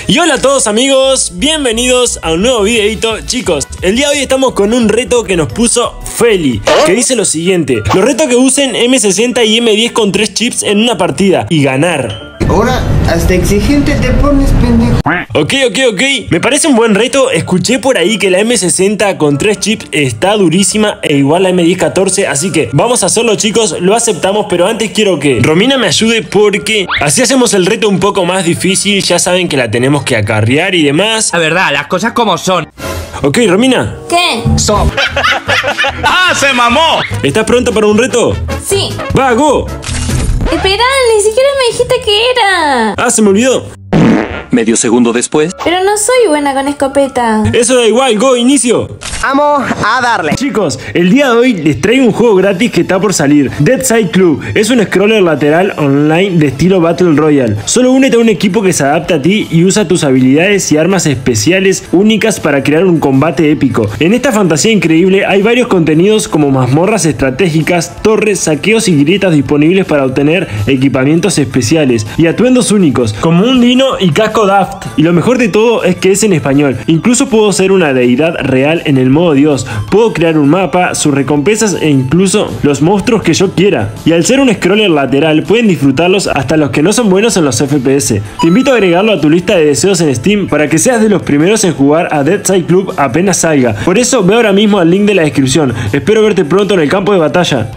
Y hola a todos amigos, bienvenidos a un nuevo videito. Chicos, el día de hoy estamos con un reto que nos puso Feli, que dice lo siguiente: los retos que usen M60 y M10 con 3 chips en una partida y ganar. Ahora hasta exigente te pones, pendejo. Ok, me parece un buen reto. Escuché por ahí que la M60 con 3 chips está durísima e igual la M10 14, así que vamos a hacerlo, chicos, lo aceptamos. Pero antes quiero que Romina me ayude porque así hacemos el reto un poco más difícil. Ya saben que la tenemos que acarrear y demás. La verdad, las cosas como son. Ok, Romina. ¿Qué? Son. ¡Ah, se mamó! ¿Estás pronto para un reto? Sí. ¡Va, go! Espera, ni siquiera me dijiste qué era. Ah, se me olvidó. Medio segundo después. Pero no soy buena con escopeta. Eso da igual, go, inicio. Vamos a darle. Chicos, el día de hoy les traigo un juego gratis que está por salir. Deadside Club es un scroller lateral online de estilo Battle Royale. Solo únete a un equipo que se adapta a ti y usa tus habilidades y armas especiales únicas para crear un combate épico. En esta fantasía increíble hay varios contenidos como mazmorras estratégicas, torres, saqueos y grietas disponibles para obtener equipamientos especiales y atuendos únicos, como un dino y casco Daft. Y lo mejor de todo es que es en español. Incluso puedo ser una deidad real en el modo Dios. Puedo crear un mapa, sus recompensas e incluso los monstruos que yo quiera. Y al ser un scroller lateral pueden disfrutarlos hasta los que no son buenos en los FPS. Te invito a agregarlo a tu lista de deseos en Steam para que seas de los primeros en jugar a Deadside Club apenas salga. Por eso ve ahora mismo al link de la descripción. Espero verte pronto en el campo de batalla.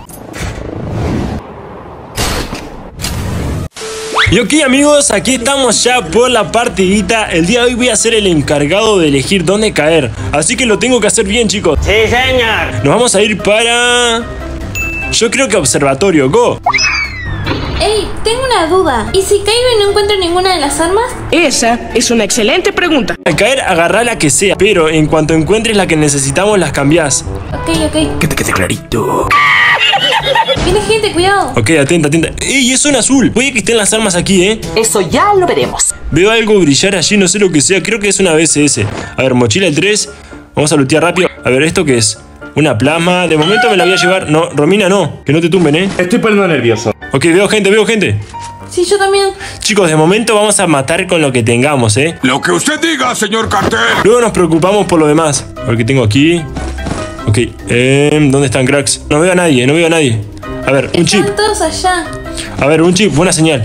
Y ok amigos, aquí estamos ya por la partidita. El día de hoy voy a ser el encargado de elegir dónde caer, así que lo tengo que hacer bien, chicos. Sí, señor. Nos vamos a ir para... yo creo que observatorio, go. Ey, tengo una duda. ¿Y si caigo y no encuentro ninguna de las armas? Esa es una excelente pregunta. Al caer agarrá la que sea, pero en cuanto encuentres la que necesitamos las cambiás. Ok. Que te quede clarito. Viene gente, cuidado. Ok, atenta. ¡Ey, es zona azul! Puede que estén las armas aquí, Eso ya lo veremos. Veo algo brillar allí, no sé lo que sea. Creo que es una BSS. A ver, mochila el 3. Vamos a lootear rápido. A ver, ¿esto qué es? Una plasma. De momento me la voy a llevar. No, Romina, no. Que no te tumben, Estoy poniendo nervioso. Ok, veo gente. Sí, yo también. Chicos, de momento vamos a matar con lo que tengamos, Lo que usted diga, señor cartel. Luego nos preocupamos por lo demás. A ver qué tengo aquí. Ok, ¿dónde están, cracks? No veo a nadie. A ver, un chip. Están todos allá. A ver, un chip, buena señal.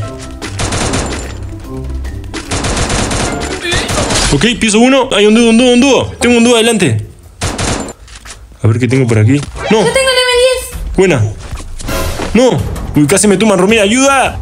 Ok, piso 1. Hay un dúo. Tengo un dúo adelante. A ver qué tengo por aquí. No. Yo tengo el M10. Buena. No. Uy, casi me tumban, Romina, ayuda.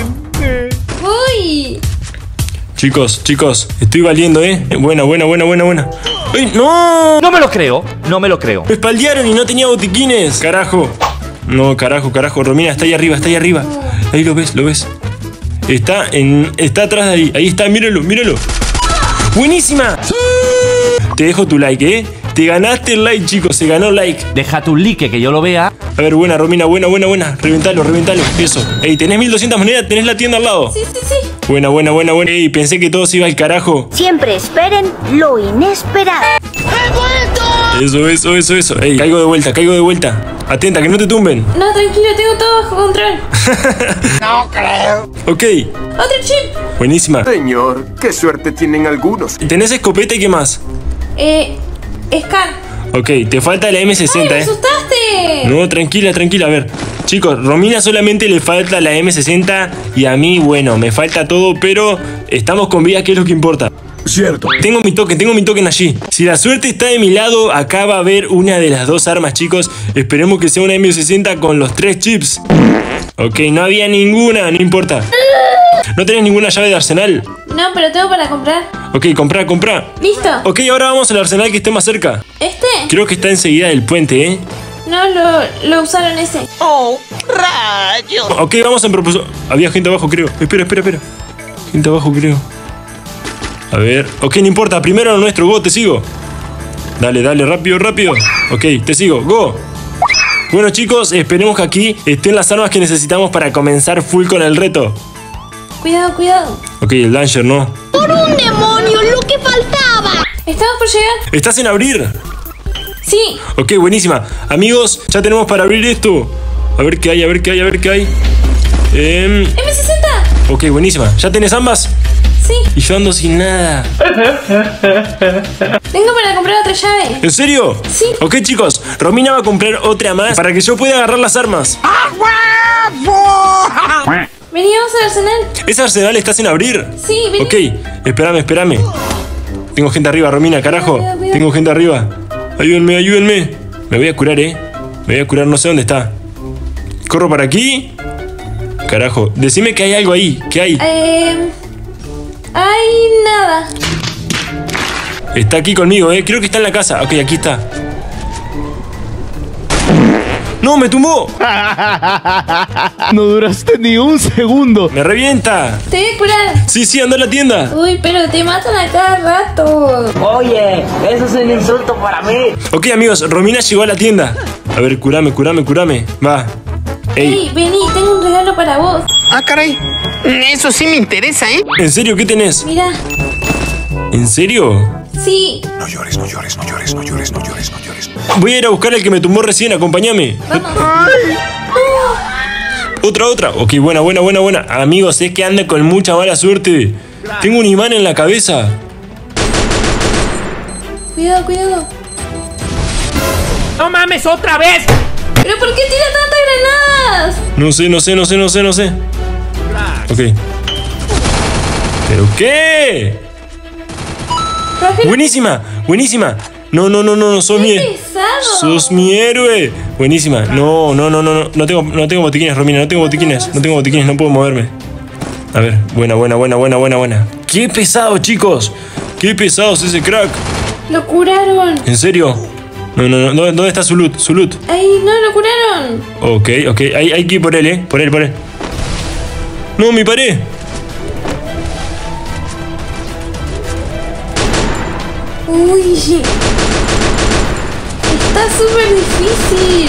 Uy. Chicos, estoy valiendo, Buena. ¡Ay, no! No me lo creo. Me espaldearon y no tenía botiquines. Carajo. No, carajo. Romina, está ahí arriba. Ahí lo ves. Está atrás de ahí. Ahí está, míralo. ¡Buenísima! ¡Sí! Te dejo tu like, Te ganaste el like, chicos. Se ganó like. Deja tu like que yo lo vea. A ver, buena, Romina. Reventalo. Eso. Ey, tenés 1200 monedas. Tenés la tienda al lado. Sí. Buena. Ey, pensé que todo se iba al carajo. Siempre esperen lo inesperado. Eso. Ey, caigo de vuelta. Atenta, que no te tumben. No, tranquilo, tengo todo bajo control. No creo. Ok. Otro chip. Buenísima. Señor, qué suerte tienen algunos. ¿Tenés escopeta y qué más? Scan. Ok, te falta la M60, ¡Ay, me asustaste! No, tranquila. A ver, chicos, Romina solamente le falta la M60 y a mí, bueno, me falta todo, pero estamos con vida, que es lo que importa. Cierto. Tengo mi token allí. Si la suerte está de mi lado, acá va a haber una de las dos armas, chicos. Esperemos que sea una M60 con los 3 chips. Ok, no había ninguna, no importa. ¿No tenés ninguna llave de arsenal? No, pero tengo para comprar. Ok, comprá. ¿Listo? Ok, ahora vamos al arsenal que esté más cerca. ¿Este? Creo que está enseguida del puente, No, lo usaron ese. Oh, rayo. Ok, vamos en propósito. Había gente abajo, creo. Espera. Gente abajo, creo. A ver. Ok, no importa. Primero lo nuestro. Go, te sigo. Dale, rápido. Ok, te sigo. Go. Bueno, chicos, esperemos que aquí estén las armas que necesitamos para comenzar full con el reto. Cuidado. Ok, el Danger, ¿no? ¡Por un demonio, lo que faltaba! ¿Estamos por llegar? ¿Estás en abrir? Sí. Ok, buenísima. Amigos, ya tenemos para abrir esto. A ver qué hay. M60. Ok, buenísima. ¿Ya tenés ambas? Sí. Y yo ando sin nada. Tengo para comprar otra llave. ¿En serio? Sí. Ok, chicos, Romina va a comprar otra más para que yo pueda agarrar las armas. Vení, vamos al arsenal. ¿Ese arsenal está sin abrir? Sí, vení. Ok, espérame. Tengo gente arriba, Romina, carajo. Cuidado. Tengo gente arriba. Ayúdenme. Me voy a curar, Me voy a curar, no sé dónde está. Corro para aquí. Carajo, decime que hay algo ahí. ¿Qué hay? Hay nada. Está aquí conmigo, Creo que está en la casa. Ok, aquí está. ¡No, me tumbó! No duraste ni un segundo. ¡Me revienta! Te voy a curar. Sí, anda a la tienda. Uy, pero te matan a cada rato. Oye, eso es un insulto para mí. Ok, amigos, Romina llegó a la tienda. A ver, curame. Va. Ey, vení, tengo un regalo para vos. Ah, caray. Eso sí me interesa, ¿eh? ¿En serio? ¿Qué tenés? Mira. ¿En serio? Sí. No llores. Voy a ir a buscar al que me tumbó recién, acompáñame. Vamos. Otra. Ok, buena. Amigos, es que anda con mucha mala suerte. Tengo un imán en la cabeza. Cuidado. ¡No mames, otra vez! ¿Pero por qué tira tantas granadas? No sé. Ok. ¿Pero qué? Rafael, Buenísima. No, sos qué pesado. Sos mi héroe. Buenísima. No tengo botiquines, Romina, no tengo botiquines, no puedo moverme. A ver, buena. Qué pesado, chicos. Qué pesado es ese crack. Lo curaron. ¿En serio? No, ¿dónde está su loot? Ay, no, lo curaron. Ok, hay que ir por él, por él. No, mi pared. Uy. Está súper difícil.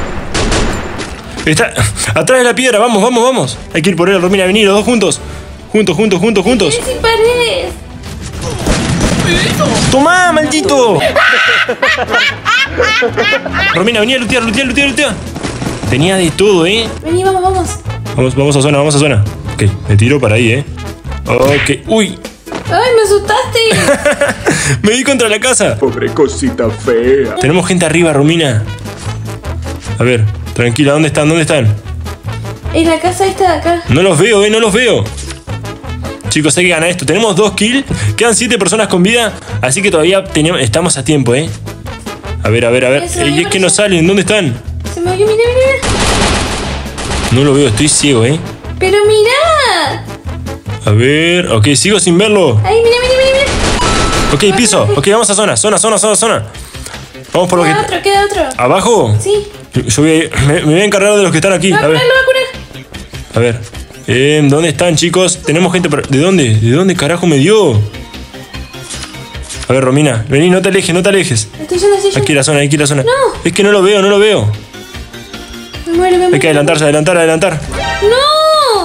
Está atrás de la piedra, vamos. Hay que ir por él, Romina, vení, los dos juntos. Juntos. Estoy sin paredes. ¡Tomá, maldito! Romina, vení a lootear. Tenía de todo, Vení, vamos. Vamos a zona. Ok, me tiro para ahí, Ok, uy. Ay, me asustaste. Me di contra la casa. Pobre cosita fea. Tenemos gente arriba, Romina. A ver, tranquila, ¿dónde están? En la casa esta de acá. No los veo. Chicos, hay que ganar esto. Tenemos 2 kills. Quedan 7 personas con vida. Así que todavía estamos a tiempo, A ver. Eso, Es que no salen. ¿Dónde están? Se me oyó, mira. No lo veo, estoy ciego, Pero mira. A ver. Ok, sigo sin verlo. Ay, mira. Ok, piso. Ok, vamos a zona. Vamos por lo que... Queda otro. ¿Abajo? Sí. Yo me voy a encargar de los que están aquí. Lo va a A ver. curar. A ver. ¿Dónde están, chicos? Tenemos gente por... ¿De dónde? ¿De dónde carajo me dio? A ver, Romina. Vení, no te alejes. Estoy yendo. Aquí la zona. No. Es que no lo veo. Me muero. Hay que adelantar. ¡No!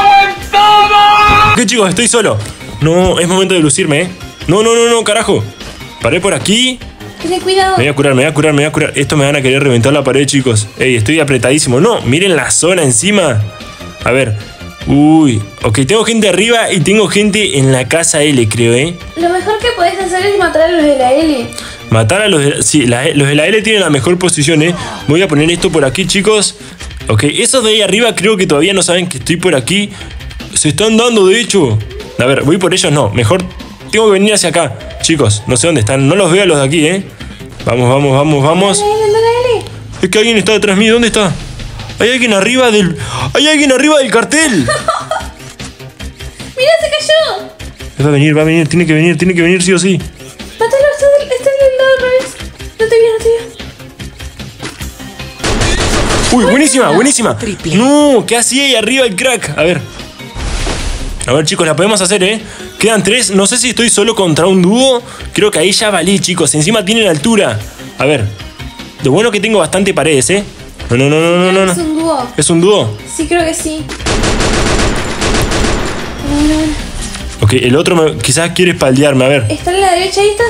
Ok, chicos, estoy solo. No, es momento de lucirme, No, carajo. Paré por aquí. Ten cuidado. Me voy a curar. Esto me van a querer reventar la pared, chicos. Ey, estoy apretadísimo. No, miren la zona encima. A ver. Uy. Ok, tengo gente arriba y tengo gente en la casa L, creo, Lo mejor que podés hacer es matar a los de la L. Matar a los de... Sí, los de la L tienen la mejor posición, Voy a poner esto por aquí, chicos. Ok, esos de ahí arriba creo que todavía no saben que estoy por aquí. Se están dando, de hecho. A ver, voy por ellos, no. Mejor tengo que venir hacia acá. Chicos, no sé dónde están. No los veo a los de aquí, Vamos. Dale. Es que alguien está detrás mío. ¿Dónde está? Hay alguien arriba del cartel. Mira, se cayó. Va a venir. Tiene que venir sí o sí. Mátalo, está del lado al revés. No te vio. Uy, buenísima. No, ¿qué hacía ahí arriba el crack? A ver, chicos, la podemos hacer, Quedan 3. No sé si estoy solo contra un dúo. Creo que ahí ya valí, chicos. Encima tienen altura. A ver. Lo bueno que tengo bastante paredes, No. Es un dúo. ¿Es un dúo? Sí, creo que sí. Ok, el otro quizás quiere espaldearme. A ver. ¿Está en la derecha? Ahí está.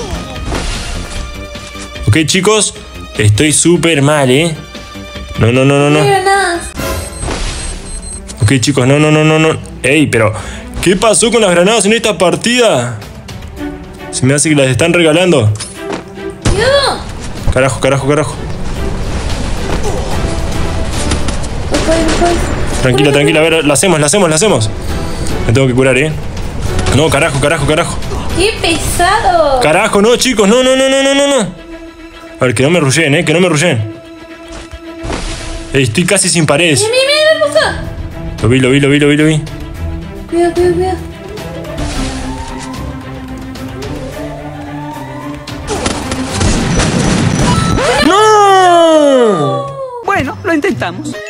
Ok, chicos. Estoy súper mal, No. No hay granadas. Ok, chicos, no. Ey, pero ¿Qué pasó con las granadas en esta partida? Se me hace que las están regalando. ¡Cuidado! Carajo, carajo, carajo. Tranquila, tranquila, a ver, la hacemos. Me tengo que curar, No, carajo, carajo, carajo. ¡Qué pesado! Carajo, no, chicos, no. A ver, que no me rushen, que no me rushen. Estoy casi sin paredes. Mira, hermosa. Lo vi. Cuidado. ¡No! Bueno, lo intentamos.